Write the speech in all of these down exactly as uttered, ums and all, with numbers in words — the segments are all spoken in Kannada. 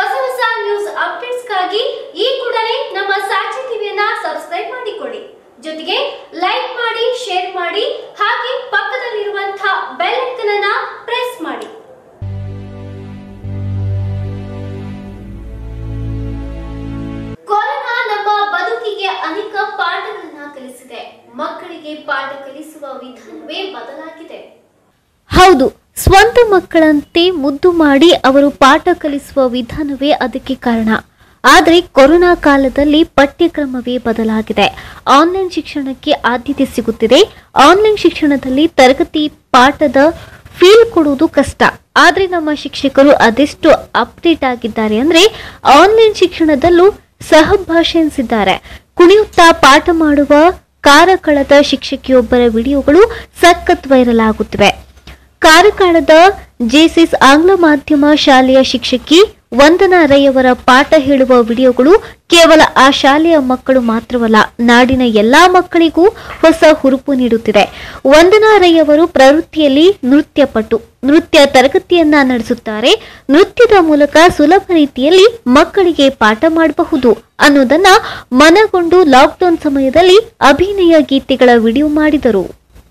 ಹೊಸ ಹೊಸ ನ್ಯೂಸ್ ಅಪ್ಡೇಟ್ಸ್ಗಾಗಿ ಈ ಕೂಡಲೇ ನಮ್ಮ ಸಾಕ್ಷಿ ಟಿವಿಯನ್ನ ಸಬ್ಸ್ಕ್ರೈಬ್ ಮಾಡಿಕೊಳ್ಳಿ. ಜೊತೆಗೆ ಲೈಕ್ ಮಾಡಿ, ಶೇರ್ ಮಾಡಿ, ಹಾಗೆ ಪಕ್ಕದಲ್ಲಿರುವಂತಹ ಬೆಲ್ ಐಕಾನ್ ಅನ್ನು ಪ್ರೆಸ್ ಮಾಡಿ. ಕೊರೋನಾ ನಮ್ಮ ಬದುಕಿಗೆ ಅನೇಕ ಪಾಠಗಳನ್ನ ಕಲಿಸಿದೆ. ಮಕ್ಕಳಿಗೆ ಪಾಠ ಕಲಿಸುವ ವಿಧಾನವೇ ಬದಲಾಗಿದೆ. ಹೌದು, ಸ್ವಂತ ಮಕ್ಕಳಂತೆ ಮುದ್ದು ಮಾಡಿ ಅವರು ಪಾಠ ಕಲಿಸುವ ವಿಧಾನವೇ ಅದಕ್ಕೆ ಕಾರಣ. ಆದರೆ ಕೊರೋನಾ ಕಾಲದಲ್ಲಿ ಪಠ್ಯಕ್ರಮವೇ ಬದಲಾಗಿದೆ. ಆನ್ಲೈನ್ ಶಿಕ್ಷಣಕ್ಕೆ ಆದ್ಯತೆ ಸಿಗುತ್ತಿದೆ. ಆನ್ಲೈನ್ ಶಿಕ್ಷಣದಲ್ಲಿ ತರಗತಿ ಪಾಠದ ಫೀಲ್ ಕೊಡುವುದು ಕಷ್ಟ. ಆದರೆ ನಮ್ಮ ಶಿಕ್ಷಕರು ಅದೆಷ್ಟು ಅಪ್ಡೇಟ್ ಆಗಿದ್ದಾರೆ ಅಂದ್ರೆ ಆನ್ಲೈನ್ ಶಿಕ್ಷಣದಲ್ಲೂ ಸಹಭಾಷೆ ಎನಿಸಿದ್ದಾರೆ. ಕುಣಿಯುತ್ತಾ ಪಾಠ ಮಾಡುವ ಕಾರಕಳದ ಶಿಕ್ಷಕಿಯೊಬ್ಬರ ವಿಡಿಯೋಗಳು ಸಖತ್ ವೈರಲ್ ಆಗುತ್ತಿವೆ. ಕಾರಕಾಳದ ಜೆಸಿಸ್ ಆಂಗ್ಲ ಮಾಧ್ಯಮ ಶಾಲೆಯ ಶಿಕ್ಷಕಿ ವಂದನಾ ರೈ ಅವರ ಪಾಠ ಹೇಳುವ ವಿಡಿಯೋಗಳು ಕೇವಲ ಆ ಶಾಲೆಯ ಮಕ್ಕಳು ಮಾತ್ರವಲ್ಲ, ನಾಡಿನ ಎಲ್ಲಾ ಮಕ್ಕಳಿಗೂ ಹೊಸ ಹುರುಪು ನೀಡುತ್ತಿದೆ. ವಂದನಾ ರೈ ಅವರು ಪ್ರವೃತ್ತಿಯಲ್ಲಿ ನೃತ್ಯ ಪಟು ನೃತ್ಯ ತರಗತಿಯನ್ನ ನಡೆಸುತ್ತಾರೆ. ನೃತ್ಯದ ಮೂಲಕ ಸುಲಭ ರೀತಿಯಲ್ಲಿ ಮಕ್ಕಳಿಗೆ ಪಾಠ ಮಾಡಬಹುದು ಅನ್ನೋದನ್ನ ಮನಗೊಂಡು ಲಾಕ್ಡೌನ್ ಸಮಯದಲ್ಲಿ ಅಭಿನಯ ಗೀತೆಗಳ ವಿಡಿಯೋ ಮಾಡಿದರು.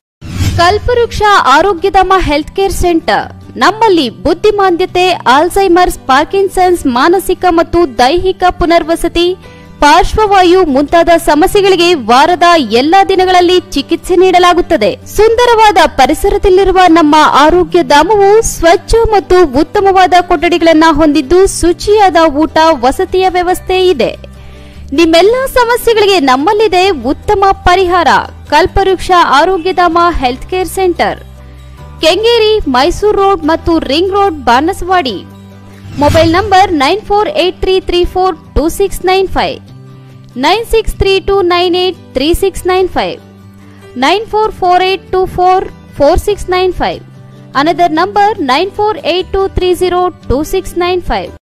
ಕಲ್ಪವೃಕ್ಷ ಆರೋಗ್ಯಧಾಮ ಹೆಲ್ತ್ ಕೇರ್ ಸೆಂಟರ್ ನಮ್ಮಲ್ಲಿ ಬುದ್ಧಿಮಾಂದ್ಯತೆ, ಆಲ್ಝೈಮರ್ಸ್, ಪಾರ್ಕಿನ್ಸನ್ಸ್, ಮಾನಸಿಕ ಮತ್ತು ದೈಹಿಕ ಪುನರ್ವಸತಿ, ಪಾರ್ಶ್ವವಾಯು ಮುಂತಾದ ಸಮಸ್ಯೆಗಳಿಗೆ ವಾರದ ಎಲ್ಲಾ ದಿನಗಳಲ್ಲಿ ಚಿಕಿತ್ಸೆ ನೀಡಲಾಗುತ್ತದೆ. ಸುಂದರವಾದ ಪರಿಸರದಲ್ಲಿರುವ ನಮ್ಮ ಆರೋಗ್ಯ ಧಾಮವು ಸ್ವಚ್ಛ ಮತ್ತು ಉತ್ತಮವಾದ ಕೊಠಡಿಗಳನ್ನು ಹೊಂದಿದ್ದು ಶುಚಿಯಾದ ಊಟ, ವಸತಿಯ ವ್ಯವಸ್ಥೆ ಇದೆ. ನಿಮ್ಮೆಲ್ಲ ಸಮಸ್ಯೆಗಳಿಗೆ ನಮ್ಮಲ್ಲಿದೆ ಉತ್ತಮ ಪರಿಹಾರ. Kalpavriksha Arogyadhama health care centre, Kengeri, Mysuru road ಮತ್ತು ring road, Banaswadi. Mobile number nine four eight three three four two six nine five, nine six three two nine eight three six nine five, nine four four eight two four four six nine five. Another number nine four eight two three zero two six nine five.